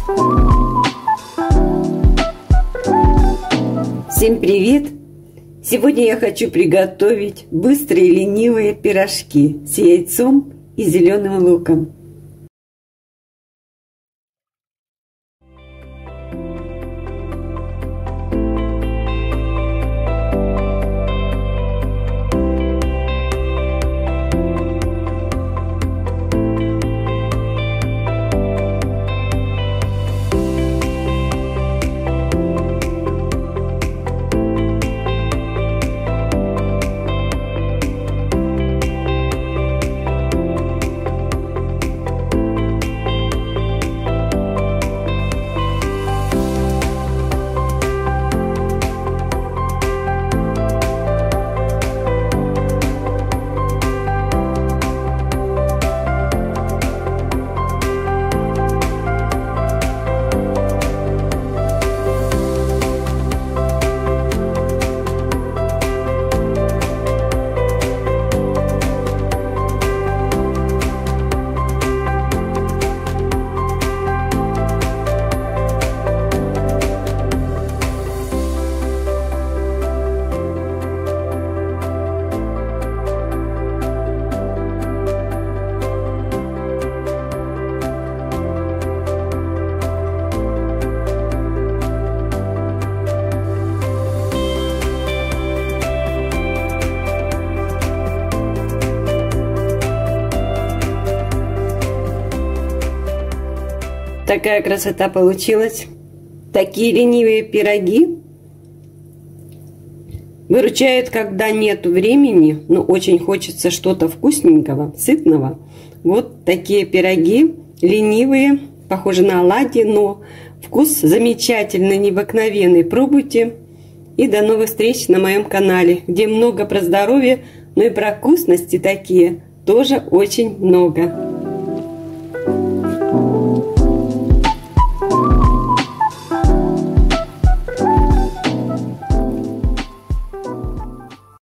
Всем привет! Сегодня я хочу приготовить быстрые ленивые пирожки с яйцом и зеленым луком. Такая красота получилась. Такие ленивые пироги выручают, когда нет времени, но очень хочется что-то вкусненького, сытного. Вот такие пироги, ленивые, похожи на оладьи, но вкус замечательный, необыкновенный. Пробуйте. И до новых встреч на моем канале, где много про здоровье, но и про вкусности такие тоже очень много.